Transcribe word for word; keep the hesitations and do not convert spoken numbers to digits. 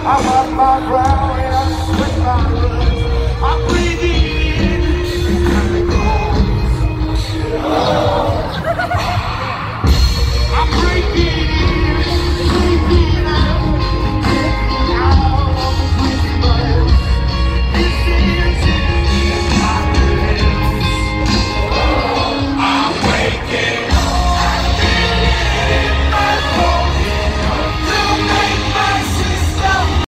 I'm on my ground and I'm with my roots. I'm breathing